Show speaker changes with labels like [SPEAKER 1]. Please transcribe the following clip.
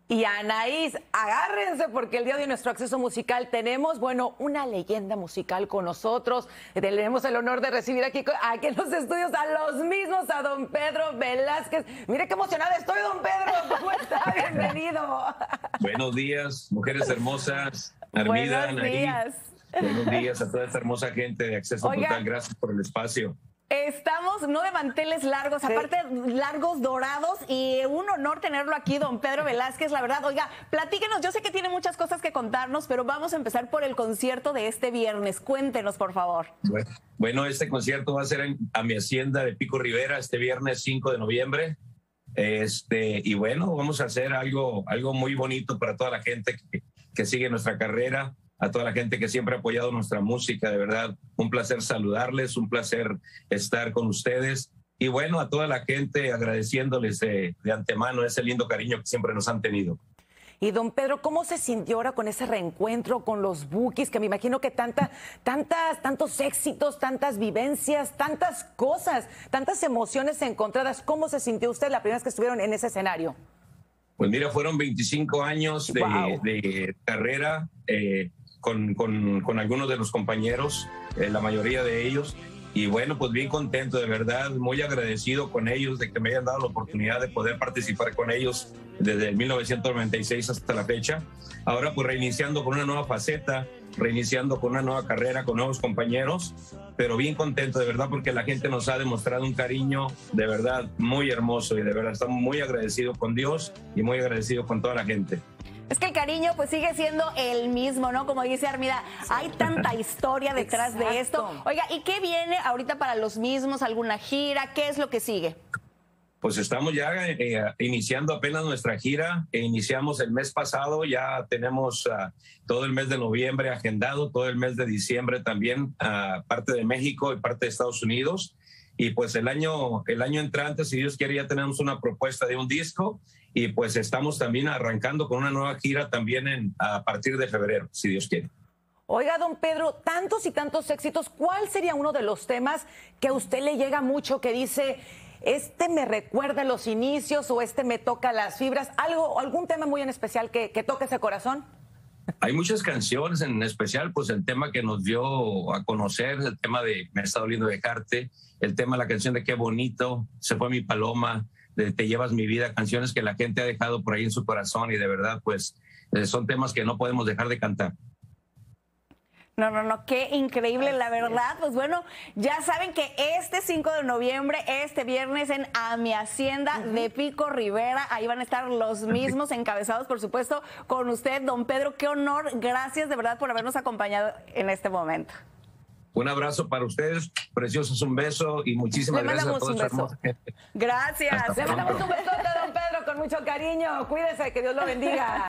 [SPEAKER 1] Y Anaís, agárrense porque el día de nuestro acceso musical tenemos, bueno, una leyenda musical con nosotros. Tenemos el honor de recibir aquí en los estudios a los mismos, a don Pedro Velázquez. Mire qué emocionada estoy, don Pedro. ¿Cómo está? Bienvenido.
[SPEAKER 2] Buenos días, mujeres hermosas. Armida,
[SPEAKER 1] Buenos días.
[SPEAKER 2] Buenos días a toda esta hermosa gente de Acceso Total. Gracias por el espacio.
[SPEAKER 1] Estamos no de manteles largos, sí, aparte largos dorados, y un honor tenerlo aquí, don Pedro Velázquez, la verdad. Oiga, platíquenos, yo sé que tiene muchas cosas que contarnos, pero vamos a empezar por el concierto de este viernes. Cuéntenos, por favor.
[SPEAKER 2] Bueno, este concierto va a ser a mi hacienda de Pico Rivera este viernes 5 de noviembre. Y bueno, vamos a hacer algo muy bonito para toda la gente que sigue nuestra carrera, a toda la gente que siempre ha apoyado nuestra música. De verdad, un placer saludarles, un placer estar con ustedes. Y bueno, a toda la gente agradeciéndoles de antemano ese lindo cariño que siempre nos han tenido.
[SPEAKER 1] Y don Pedro, ¿cómo se sintió ahora con ese reencuentro con los Bukis? Que me imagino que tantos éxitos, tantas vivencias, tantas cosas, tantas emociones encontradas. ¿Cómo se sintió usted la primera vez que estuvieron en ese escenario?
[SPEAKER 2] Pues mira, fueron 25 años de carrera con algunos de los compañeros, la mayoría de ellos. Y bueno, pues bien contento, de verdad, muy agradecido con ellos de que me hayan dado la oportunidad de poder participar con ellos desde el 1996 hasta la fecha. Ahora pues reiniciando con una nueva faceta, reiniciando con una nueva carrera, con nuevos compañeros, pero bien contento de verdad porque la gente nos ha demostrado un cariño de verdad muy hermoso y de verdad estamos muy agradecidos con Dios y muy agradecidos con toda la gente.
[SPEAKER 1] Es que el cariño pues sigue siendo el mismo, ¿no? Como dice Armida, hay tanta historia detrás de esto. Oiga, ¿y qué viene ahorita para los mismos? ¿Alguna gira? ¿Qué es lo que sigue?
[SPEAKER 2] Pues estamos ya iniciando apenas nuestra gira. Iniciamos el mes pasado, ya tenemos todo el mes de noviembre agendado, todo el mes de diciembre también, parte de México y parte de Estados Unidos. Y pues el año entrante, si Dios quiere, ya tenemos una propuesta de un disco y pues estamos también arrancando con una nueva gira también a partir de febrero, si Dios quiere.
[SPEAKER 1] Oiga, don Pedro, tantos y tantos éxitos, ¿cuál sería uno de los temas que a usted le llega mucho, que dice, este me recuerda los inicios o este me toca las fibras? ¿Algún tema muy en especial que toque ese corazón?
[SPEAKER 2] Hay muchas canciones, en especial pues el tema que nos dio a conocer, el tema de Me está doliendo dejarte, el tema, la canción de Qué bonito, Se fue mi paloma, de Te llevas mi vida, canciones que la gente ha dejado por ahí en su corazón y de verdad pues son temas que no podemos dejar de cantar.
[SPEAKER 1] No, qué increíble, la verdad. Pues bueno, ya saben que este 5 de noviembre, este viernes, en A Mi Hacienda de Pico Rivera, ahí van a estar los mismos encabezados, por supuesto, con usted, don Pedro. Qué honor, gracias de verdad por habernos acompañado en este momento.
[SPEAKER 2] Un abrazo para ustedes, preciosos, un beso y muchísimas gracias a todos.
[SPEAKER 1] Le mandamos un beso. Gracias. Le mandamos un besote, don Pedro, con mucho cariño. Cuídese, que Dios lo bendiga.